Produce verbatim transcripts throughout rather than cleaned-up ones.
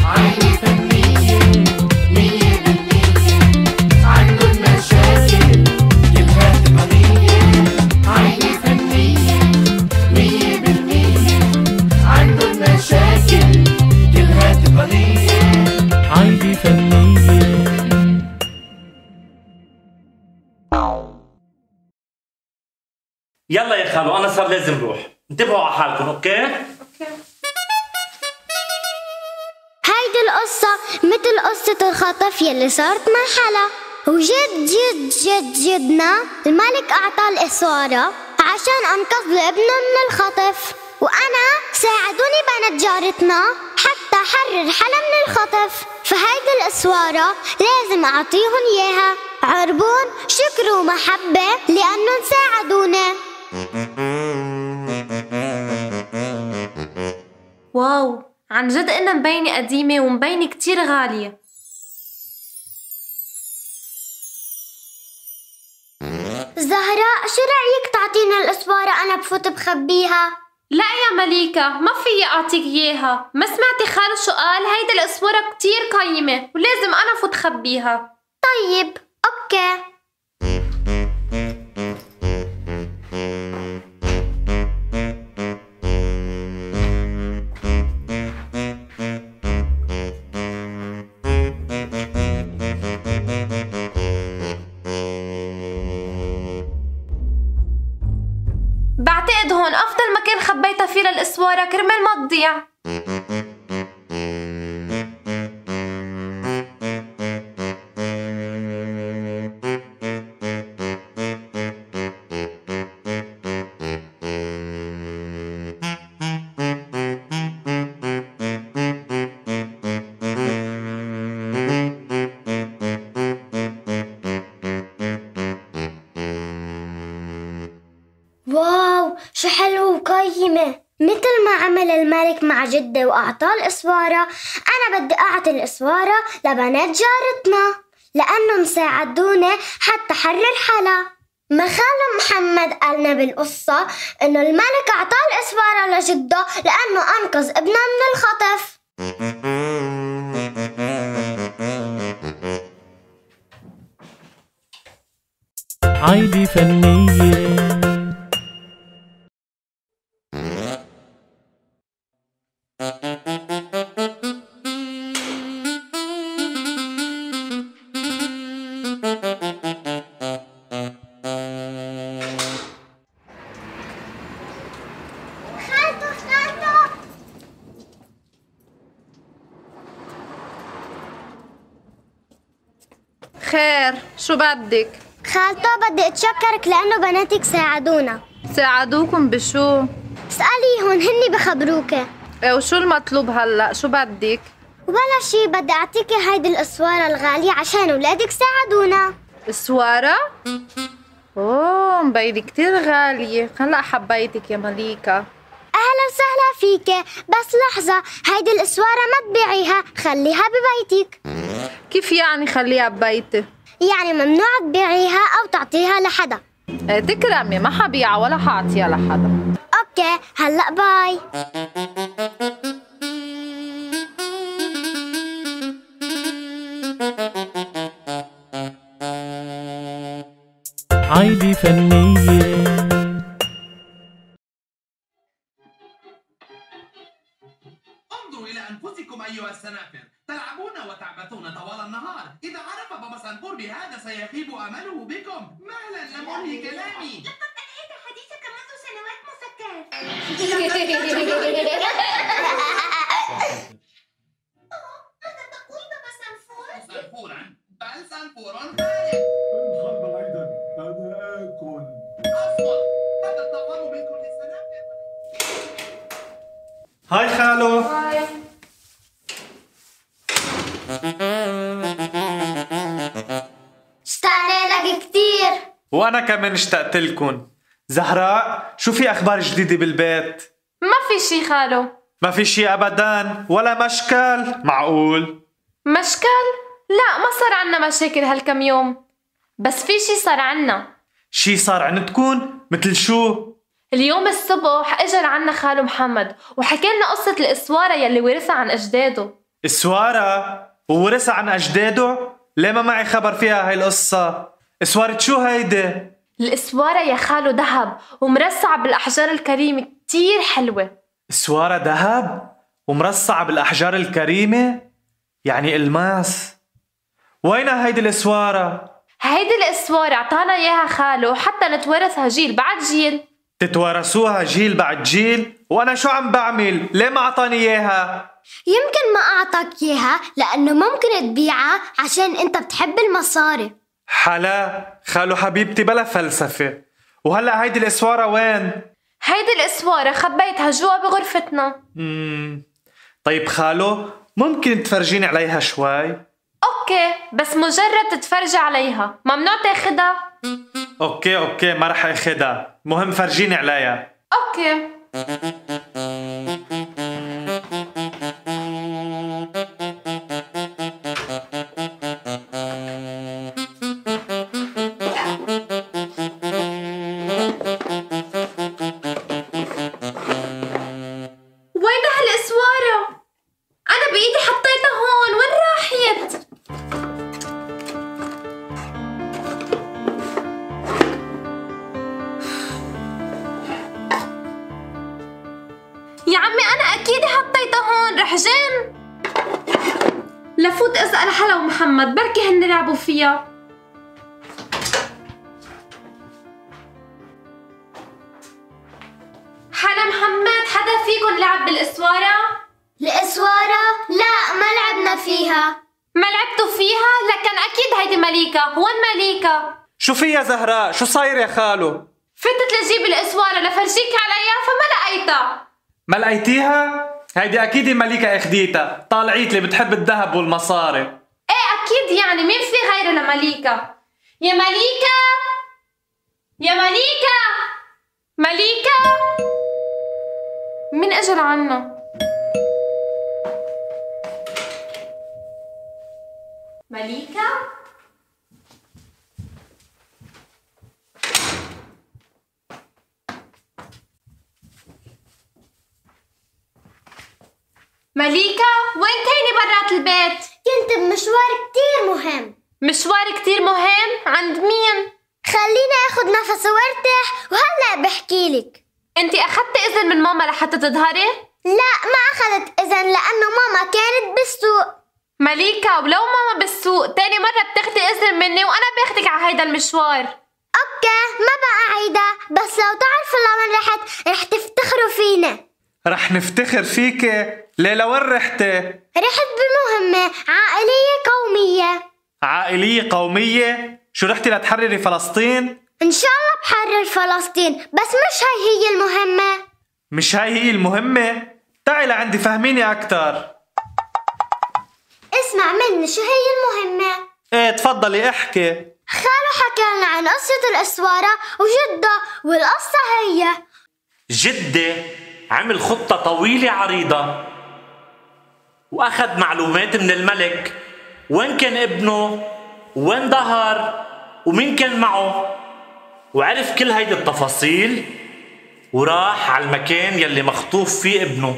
عايلة فنية مية بالمية، عندن مشاكل كلها تقنية. عايلة فنية مية بالمية، عندن مشاكل كلها تقنية. عايلة فنية. يلا يا خالو انا صار لازم روح، انتبهوا على حالكم. اوكي اوكي. هيدي القصة مثل قصة الخطف يلي صارت مع حلا، وجد جد جد جدنا الملك أعطاه الإسوارة عشان أنقذ ابنه من الخطف، وأنا ساعدوني بنات جارتنا حتى حرر حلا من الخطف، فهيدي الإسوارة لازم أعطيهم إياها عربون شكر ومحبة لأنهم ساعدونا. واو، عن جد إنها مبينة قديمة ومبينة كتير غالية. زهراء شو رأيك تعطينا الإسوارة أنا بفوت بخبيها؟ لا يا مليكة، ما فيي أعطيك إياها. ما سمعتي خالو شو قال؟ هيدا الإسوارة كتير قيمة ولازم أنا فوت خبيها. طيب أوكي. بعتقد هون أفضل مكان خبيتها فيه للإسوارة كرمال ما تضيع. واو شو حلو وقيمة، مثل ما عمل الملك مع جدة وأعطاه الإسوارة، أنا بدي أعطي الإسوارة لبنات جارتنا لأنهم ساعدونا حتى حرر حلا. ما خالو محمد قالنا بالقصة إنه الملك أعطاه الإسوارة لجده لأنه أنقذ ابنه من الخطف. عايلة فنية. خالته خالته خير، شو بدك؟ خالته بدي أتشكرك لأنه بناتك ساعدونا. ساعدوكم بشو؟ اسأليهم هني بخبروك. إيه، وشو المطلوب هلأ؟ شو بدك؟ ولا شي، بدي أعطيكي هيدي الأسوارة الغالية عشان ولادك ساعدونا. اسوارة؟ اوه مبينة كتير غالية. هلأ حبيتك يا مليكة. أهلا وسهلا فيك، بس لحظة، هيدي الأسوارة ما تبيعيها، خليها ببيتك. كيف يعني خليها ببيتي؟ يعني ممنوع تبيعيها أو تعطيها لحدا. إيه تكرمي، ما حبيعها ولا حاعطيها لحدا. أوكي هلأ باي. عايلة فنية. انظروا إلى أنفسكم أيها السنافر، تلعبون وتعبثون طوال النهار. إذا عرف بابا سنفور بهذا سيخيب أمله بكم. مهلا لم أنهي كلامي. لقد أنهيت حديثك منذ سنوات مسكر. ماذا تقول بابا سنفور؟ سنفورا بل سنفور خارج. الخرب أيضا أنا آكل. أصمت، هذا الطعام من كل السنافر. هاي خالو. هاي. اشتقنا لك كتير. وانا كمان اشتقت لكم. زهراء شو في اخبار جديدة بالبيت؟ ما في شي خالو. ما في شي ابدا ولا مشكل؟ معقول؟ مشكل؟ لا ما صار عنا مشاكل هالكم يوم، بس في شي صار عنا. شي صار عندكن؟ مثل شو؟ اليوم الصبح اجى لعنا خالو محمد وحكى لنا قصة الإسوارة يلي ورثها عن أجداده. اسوارة وورثها عن أجداده؟ ليه ما معي خبر فيها هاي القصة؟ اسوارة شو هيدي؟ الاسوارة يا خالو دهب ومرصعة بالاحجار الكريمة كتير حلوة. اسوارة ذهب ومرصعة بالأحجار الكريمة؟ يعني الماس. وينها هيدي الاسوارة؟ هيدي الاسوارة اعطانا اياها خالو حتى نتورثها جيل بعد جيل. تتوارثوها جيل بعد جيل؟ وأنا شو عم بعمل؟ ليه ما أعطاني إياها؟ يمكن ما أعطاك إياها لأنه ممكن تبيعها عشان أنت بتحب المصاري. حلا خالو حبيبتي بلا فلسفة. وهلأ هيدي الاسوارة وين؟ هيدي الاسوارة خبيتها جوا بغرفتنا. مم. طيب خالو ممكن تفرجيني عليها شوي؟ اوكي بس مجرد تتفرجي عليها، ممنوع تاخدها. اوكي اوكي ما رح اخدها، مهم فرجيني عليها. اوكي. وين هالاسوارة؟ انا بايدي حطيتها هون، وين راحت؟ يا عمي أنا أكيد حطيتها هون، رح جن لفوت أسأل حلا ومحمد بركي هن لعبوا فيها. حلا محمد حدا فيكن لعب بالإسوارة؟ الإسوارة؟ لا ما لعبنا فيها. ما لعبتوا فيها؟ لكن أكيد هيدي مليكة. وين مليكة؟ شو في يا زهراء؟ شو صاير يا خالو؟ فتت لجيب الإسوارة لفرجيك عليها فما لقيتها. ما لقيتيها؟ هيدي أكيد مليكة أخديتها، طالعيت اللي بتحب الذهب والمصاري. إيه أكيد، يعني مين في غيرها لمليكة؟ يا مليكة يا مليكة مليكة، مين أجل عنا؟ مليكة؟ مليكة وين كاينة برات البيت؟ كنت بمشوار كتير مهم. مشوار كتير مهم؟ عند مين؟ خليني اخد نفس وارتاح وهلأ بحكي لك. انتي اخدتي اذن من ماما لحتى تظهري؟ لا ما اخذت اذن لانه ماما كانت بالسوق. مليكة ولو ماما بالسوق تاني مرة بتاخدي اذن مني وانا باخدك على هيدا المشوار. اوكي ما بقى عيدا، بس لو تعرفوا لوين رحت رح تفتخروا فينا. رح نفتخر فيكي؟ ليه لوين رحتي؟ رحت بمهمة عائلية قومية. عائلية قومية؟ شو رحتي لتحرري فلسطين؟ ان شاء الله بحرر فلسطين، بس مش هاي هي المهمة. مش هاي هي المهمة؟ تعي لعندي فهميني أكتر. اسمع مني شو هي المهمة؟ ايه تفضلي احكي. خالو حكى لنا عن قصة الأسوارة وجدة، والقصة هي جدي عمل خطة طويلة عريضة وأخذ معلومات من الملك، وين كان ابنه وين ظهر ومين كان معه، وعرف كل هيدي التفاصيل وراح على المكان يلي مخطوف فيه ابنه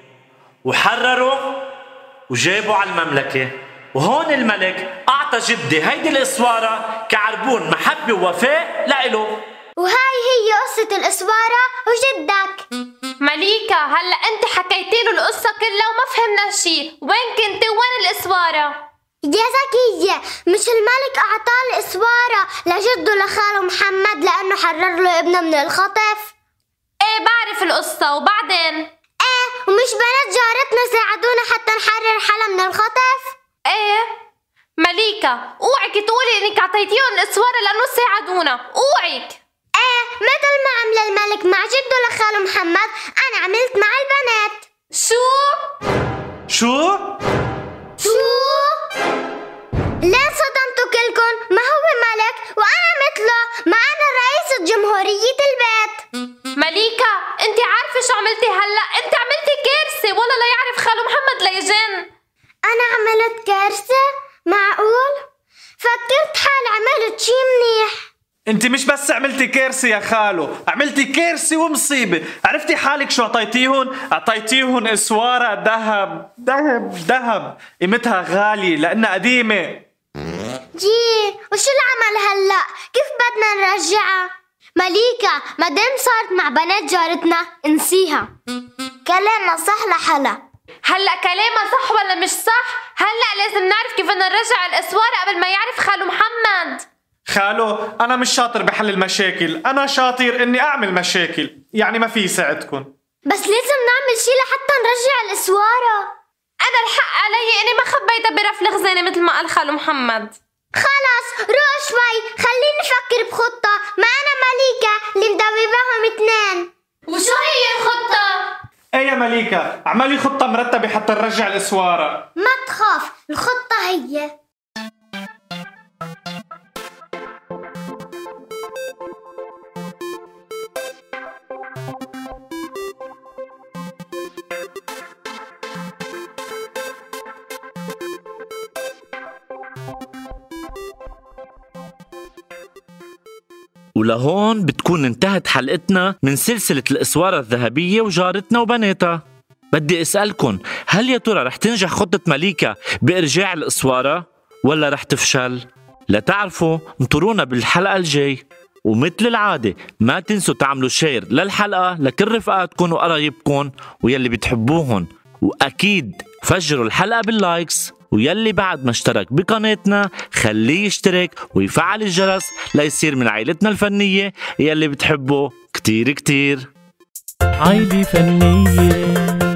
وحرره وجابه على المملكة. وهون الملك أعطى جدي هيدي الإسوارة كعربون محبة ووفاء لإله. وهاي هي قصة الأسوارة وجدك. مليكة هلا انت حكيتي له القصة كلها وما فهمنا شي، وين كنتي وين الإسوارة؟ يا زكية مش الملك أعطاه الإسوارة لجده لخاله محمد لأنه حرر له ابنه من الخطف؟ ايه بعرف القصة، وبعدين؟ ايه ومش بنات جارتنا ساعدونا حتى نحرر حلا من الخطف؟ ايه مليكة اوعك تقولي انك اعطيتيهم الإسوارة لأنه ساعدونا، اوعك. ايه مثل ما عمل الملك مع جده لخاله محمد أنا عملت مع البنات. شو؟ شو؟ شو؟ ليه صدمتوا كلكن؟ ما هو ملك وأنا مثله، ما أنا رئيسة جمهورية البيت. مليكة انت عارفة شو عملتي هلا؟ انت عملتي كارثة، والله لا يعرف خاله محمد ليجن. أنا عملت كارثة؟ معقول؟ فكرت حالي عملت شي منيح. انت مش بس عملتي كارثة يا خالو، عملتي كارثة ومصيبة. عرفتي حالك شو اعطيتيهن؟ اعطيتيهن اسوارة ذهب ذهب ذهب قيمتها غالية لانها قديمة. جي وشو العمل هلأ؟ كيف بدنا نرجعها؟ مليكة مادام صارت مع بنات جارتنا انسيها. كلامنا صح لحلا. هلا كلامها صح ولا مش صح؟ هلا لازم نعرف كيف بدنا نرجع الاسوار قبل ما يعرف خالو محمد. خالو انا مش شاطر بحل المشاكل، انا شاطر اني اعمل مشاكل، يعني ما في ساعدكم. بس لازم نعمل شي لحتى نرجع الاسوارة. انا الحق علي اني ما خبيتها برف الخزانة مثل ما قال خالو محمد. خلص روق شوي، خليني نفكر بخطة. ما أنا مليكة اللي مدوباهم اتنين. وشو هي الخطة؟ ايه يا مليكة، اعملي خطة مرتبة حتى نرجع الاسوارة. ما تخاف، الخطة هي ولهون بتكون انتهت حلقتنا من سلسلة الأسوارة الذهبية وجارتنا وبناتها. بدي أسألكن، هل يا ترى رح تنجح خطة مليكة بإرجاع الأسوارة ولا رح تفشل؟ لتعرفوا انطرونا بالحلقة الجاي، ومثل العادة ما تنسوا تعملوا شير للحلقة لكل رفقاتكن وقرايبكن ويلي بتحبوهن، وأكيد فجروا الحلقة باللايكس، ويلي بعد ما اشترك بقناتنا خليه يشترك ويفعل الجرس ليصير من عائلتنا الفنية يلي بتحبه كتير كتير. عائلة فنية.